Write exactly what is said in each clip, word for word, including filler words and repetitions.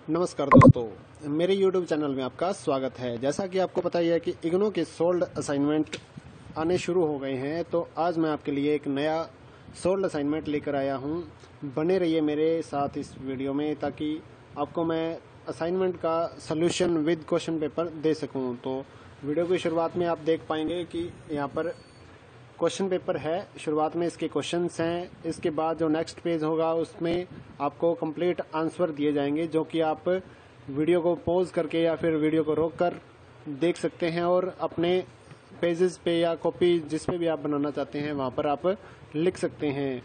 नमस्कार दोस्तों, मेरे YouTube चैनल में आपका स्वागत है। जैसा कि आपको पता ही है कि इग्नो के सोल्ड असाइनमेंट आने शुरू हो गए हैं, तो आज मैं आपके लिए एक नया सोल्ड असाइनमेंट लेकर आया हूं। बने रहिए मेरे साथ इस वीडियो में ताकि आपको मैं असाइनमेंट का सॉल्यूशन विद क्वेश्चन पेपर दे सकूं। तो वीडियो की शुरुआत में आप देख पाएंगे कि यहाँ पर क्वेश्चन पेपर है। शुरुआत में इसके क्वेश्चंस हैं, इसके बाद जो नेक्स्ट पेज होगा उसमें आपको कंप्लीट आंसर दिए जाएंगे, जो कि आप वीडियो को पॉज करके या फिर वीडियो को रोक कर देख सकते हैं और अपने पेजेस पे या कॉपी जिस पे भी आप बनाना चाहते हैं वहां पर आप लिख सकते हैं।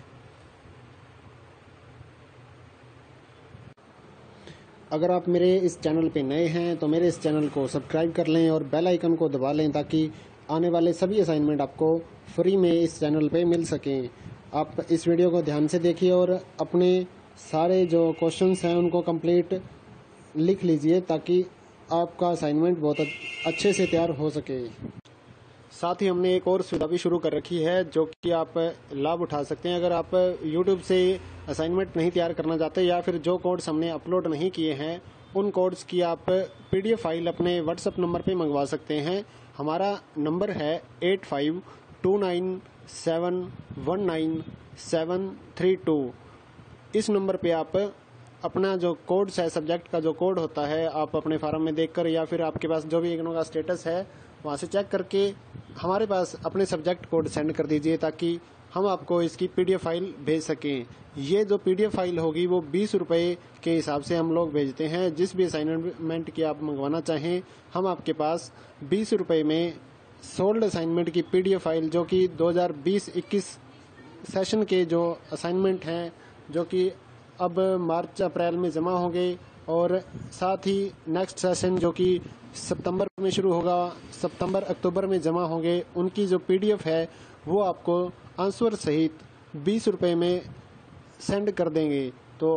अगर आप मेरे इस चैनल पे नए हैं तो मेरे इस चैनल को सब्सक्राइब कर लें और बेल आइकन को दबा लें ताकि आने वाले सभी असाइनमेंट आपको फ्री में इस चैनल पे मिल सकें। आप इस वीडियो को ध्यान से देखिए और अपने सारे जो क्वेश्चंस हैं उनको कंप्लीट लिख लीजिए ताकि आपका असाइनमेंट बहुत अच्छे से तैयार हो सके। साथ ही हमने एक और सुविधा भी शुरू कर रखी है जो कि आप लाभ उठा सकते हैं। अगर आप यूट्यूब से असाइनमेंट नहीं तैयार करना चाहते या फिर जो कोड्स हमने अपलोड नहीं किए हैं उन कोड्स की आप पीडीएफ फाइल अपने व्हाट्सएप नंबर पे मंगवा सकते हैं। हमारा नंबर है eight five two nine seven one nine seven three two. इस नंबर पे आप अपना जो कोड्स है, सब्जेक्ट का जो कोड होता है, आप अपने फार्म में देखकर या फिर आपके पास जो भी इग्नो का स्टेटस है वहाँ से चेक करके हमारे पास अपने सब्जेक्ट कोड सेंड कर दीजिए ताकि हम आपको इसकी पीडीएफ फाइल भेज सकें। ये जो पीडीएफ फाइल होगी वो बीस रुपये के हिसाब से हम लोग भेजते हैं। जिस भी असाइनमेंट की आप मंगवाना चाहें हम आपके पास बीस रुपये में सोल्ड असाइनमेंट की पीडीएफ फाइल, जो कि दो हज़ार बीस इक्कीस सेशन के जो असाइनमेंट हैं जो कि अब मार्च अप्रैल में जमा होंगे और साथ ही नेक्स्ट सेशन जो कि सितंबर में शुरू होगा, सितंबर अक्टूबर में जमा होंगे, उनकी जो पीडीएफ है वो आपको आंसर सहित बीस रुपये में सेंड कर देंगे। तो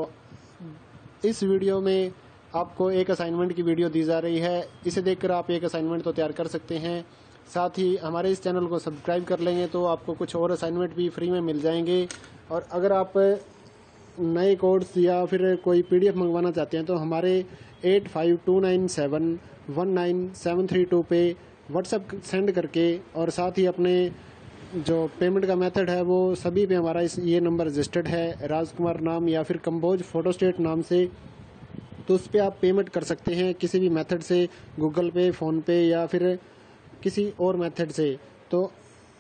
इस वीडियो में आपको एक असाइनमेंट की वीडियो दी जा रही है, इसे देखकर आप एक असाइनमेंट तो तैयार कर सकते हैं। साथ ही हमारे इस चैनल को सब्सक्राइब कर लेंगे तो आपको कुछ और असाइनमेंट भी फ्री में मिल जाएंगे। और अगर आप नए कोड्स या फिर कोई पीडीएफ मंगवाना चाहते हैं तो हमारे eight five two nine seven one nine seven three two पे व्हाट्सएप सेंड करके और साथ ही अपने जो पेमेंट का मेथड है वो सभी पे हमारा इस ये नंबर रजिस्टर्ड है, राजकुमार नाम या फिर कंबोज फोटोस्टेट नाम से, तो उस पर आप पेमेंट कर सकते हैं किसी भी मेथड से, गूगल पे, फ़ोन पे या फिर किसी और मेथड से। तो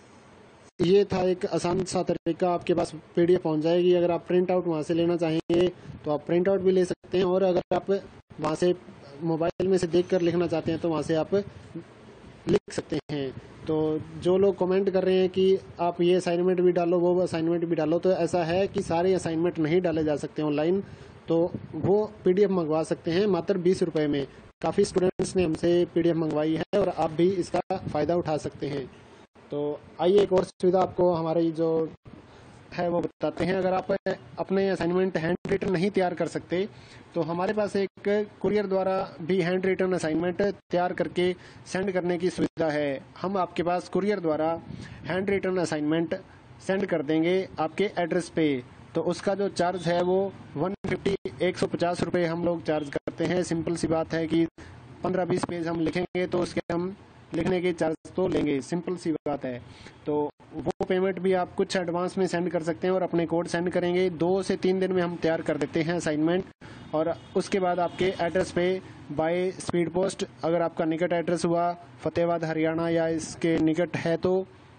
ये था एक आसान सा तरीका, आपके पास पीडीएफ पहुंच जाएगी। अगर आप प्रिंट आउट वहाँ से लेना चाहेंगे तो आप प्रिंट आउट भी ले सकते हैं और अगर आप वहाँ से मोबाइल में से देख कर लिखना चाहते हैं तो वहाँ से आप लिख सकते हैं। तो जो लोग कमेंट कर रहे हैं कि आप ये असाइनमेंट भी डालो वो असाइनमेंट भी डालो, तो ऐसा है कि सारे असाइनमेंट नहीं डाले जा सकते ऑनलाइन, तो वो पीडीएफ मंगवा सकते हैं मात्र बीस रुपये में। काफ़ी स्टूडेंट्स ने हमसे पीडीएफ मंगवाई है और आप भी इसका फ़ायदा उठा सकते हैं। तो आइए एक और सुविधा आपको हमारी जो है वो बताते हैं। अगर आप अपने असाइनमेंट हैंड रिटन नहीं तैयार कर सकते तो हमारे पास एक कुरियर द्वारा भी हैंड रिटन असाइनमेंट तैयार करके सेंड करने की सुविधा है। हम आपके पास कुरियर द्वारा हैंड रिटन असाइनमेंट सेंड कर देंगे आपके एड्रेस पे। तो उसका जो चार्ज है वो वन फिफ्टी एक सौ पचास रुपये हम लोग चार्ज करते हैं। सिंपल सी बात है कि पंद्रह बीस पेज हम लिखेंगे तो उसके हम लिखने के चार्ज तो लेंगे, सिंपल सी बात है। तो वो पेमेंट भी आप कुछ एडवांस में सेंड कर सकते हैं और अपने कोड सेंड करेंगे। दो से तीन दिन में हम तैयार कर देते हैं असाइनमेंट और उसके बाद आपके एड्रेस पे बाय स्पीड पोस्ट, अगर आपका निकट एड्रेस हुआ फतेहाबाद हरियाणा या इसके निकट है तो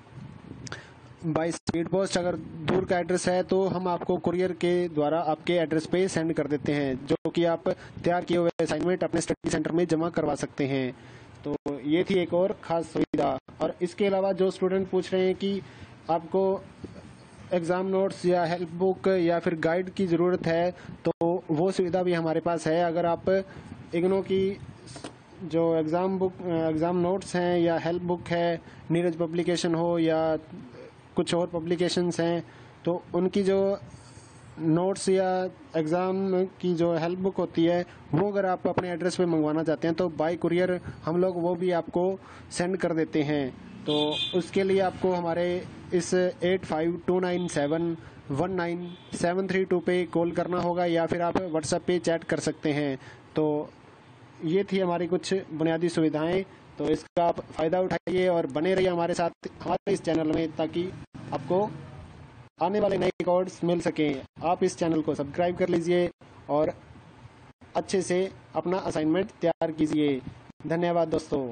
बाय स्पीड पोस्ट, अगर दूर का एड्रेस है तो हम आपको कुरियर के द्वारा आपके एड्रेस पे सेंड कर देते हैं, जो कि आप तैयार किए हुए असाइनमेंट अपने स्टडी सेंटर में जमा करवा सकते हैं। तो ये थी एक और ख़ास सुविधा। और इसके अलावा जो स्टूडेंट पूछ रहे हैं कि आपको एग्ज़ाम नोट्स या हेल्प बुक या फिर गाइड की ज़रूरत है तो वो सुविधा भी हमारे पास है। अगर आप इग्नो की जो एग्ज़ाम बुक एग्ज़ाम नोट्स हैं या हेल्प बुक है, नीरज पब्लिकेशन हो या कुछ और पब्लिकेशंस हैं, तो उनकी जो नोट्स या एग्ज़ाम की जो हेल्प बुक होती है वो अगर आप अपने एड्रेस पे मंगवाना चाहते हैं तो बाय कुरियर हम लोग वो भी आपको सेंड कर देते हैं। तो उसके लिए आपको हमारे इस eight five two nine seven one nine seven three two पे कॉल करना होगा या फिर आप व्हाट्सएप पे चैट कर सकते हैं। तो ये थी हमारी कुछ बुनियादी सुविधाएं। तो इसका आप फ़ायदा उठाइए और बने रहिए हमारे साथ हमारे इस चैनल में, ताकि आपको आने वाले नए कोड्स मिल सकें। आप इस चैनल को सब्सक्राइब कर लीजिए और अच्छे से अपना असाइनमेंट तैयार कीजिए। धन्यवाद दोस्तों।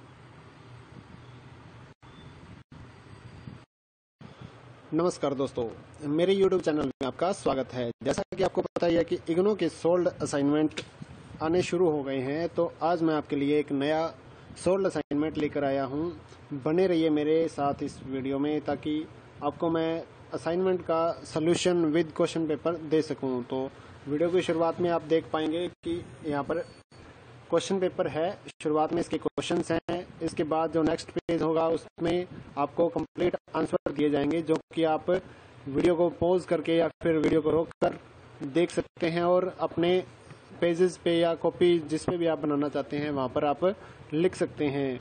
नमस्कार दोस्तों, मेरे यूट्यूब चैनल में आपका स्वागत है। जैसा कि आपको पता ही है कि इग्नो के सोल्ड असाइनमेंट आने शुरू हो गए हैं, तो आज मैं आपके लिए एक नया सोल्ड असाइनमेंट लेकर आया हूं। बने रहिए मेरे साथ इस वीडियो में, ताकि आपको मैं असाइनमेंट का सॉल्यूशन विद क्वेश्चन पेपर दे सकूं। तो वीडियो की शुरुआत में आप देख पाएंगे कि यहाँ पर क्वेश्चन पेपर है। शुरुआत में इसके क्वेश्चंस हैं, इसके बाद जो नेक्स्ट पेज होगा उसमें आपको कंप्लीट आंसर दिए जाएंगे, जो कि आप वीडियो को पॉज करके या फिर वीडियो को रोक कर देख सकते हैं और अपने पेजेस पे या कॉपी जिस पे भी आप बनाना चाहते हैं वहां पर आप लिख सकते हैं।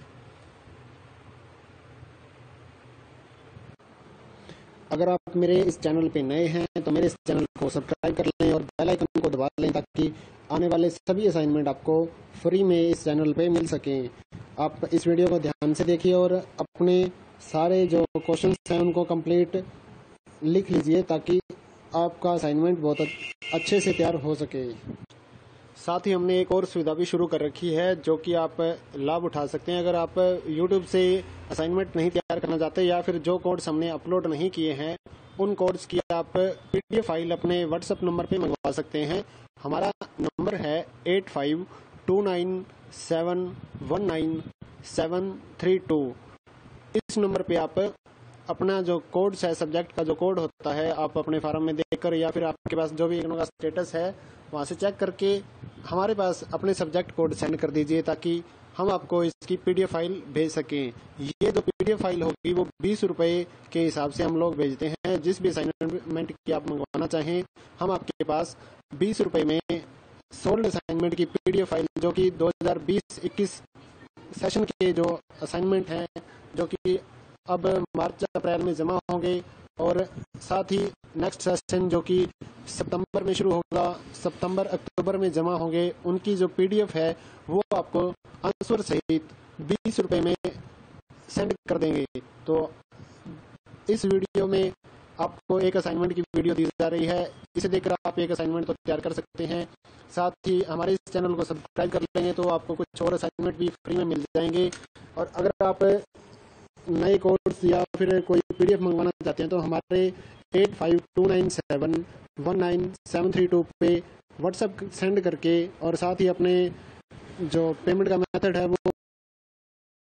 अगर आप मेरे इस चैनल पे नए हैं तो मेरे इस चैनल को सब्सक्राइब कर लें और बेल आइकन को दबा लें, ताकि आने वाले सभी असाइनमेंट आपको फ्री में इस चैनल पे मिल सकें। आप इस वीडियो को ध्यान से देखिए और अपने सारे जो क्वेश्चंस हैं उनको कंप्लीट लिख लीजिए, ताकि आपका असाइनमेंट बहुत अच्छे से तैयार हो सके। साथ ही हमने एक और सुविधा भी शुरू कर रखी है, जो कि आप लाभ उठा सकते हैं। अगर आप यूट्यूब से असाइनमेंट नहीं तैयार करना चाहते या फिर जो कोड्स हमने अपलोड नहीं किए हैं उन कोड्स की आप पीडीएफ फाइल अपने व्हाट्सएप नंबर पे मंगवा सकते हैं। हमारा नंबर है eight five two nine seven one nine seven three two. इस नंबर पे आप अपना जो कोड्स है, सब्जेक्ट का जो कोड होता है, आप अपने फार्म में देखकर या फिर आपके पास जो भी इग्नो का स्टेटस है वहाँ से चेक करके हमारे पास अपने सब्जेक्ट कोड सेंड कर दीजिए, ताकि हम आपको इसकी पीडीएफ फाइल भेज सकें। ये जो पीडीएफ फाइल होगी वो बीस रुपए के हिसाब से हम लोग भेजते हैं। जिस भी असाइनमेंट की आप मंगवाना चाहें, हम आपके पास बीस रुपए में सोल्ड असाइनमेंट की पीडीएफ फाइल, जो कि दो हज़ार बीस इक्कीस सेशन के जो असाइनमेंट हैं, जो कि अब मार्च अप्रैल में जमा होंगे, और साथ ही नेक्स्ट सेशन जो कि सितंबर में शुरू होगा, सितंबर अक्टूबर में जमा होंगे, उनकी जो पीडीएफ है वो आपको आंसर सहित बीस रुपए में सेंड कर देंगे। तो इस वीडियो में आपको एक असाइनमेंट की वीडियो दी जा रही है, इसे देखकर आप एक असाइनमेंट तो तैयार कर सकते हैं। साथ ही हमारे इस चैनल को सब्सक्राइब कर लेंगे तो आपको कुछ और असाइनमेंट भी फ्री में मिल जाएंगे। और अगर आप नए कोर्स या फिर कोई पीडीएफ मंगवाना चाहते हैं तो हमारे eight five two nine seven one nine seven three two पे व्हाट्सएप सेंड करके और साथ ही अपने जो पेमेंट का मेथड है वो